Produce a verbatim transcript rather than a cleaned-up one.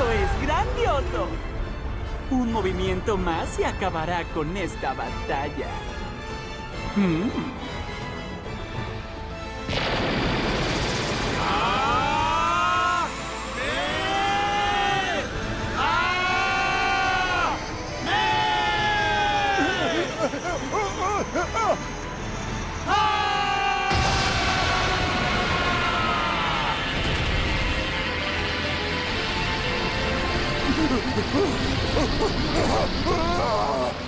¡Esto es grandioso! Un movimiento más y acabará con esta batalla. Mm. Ah!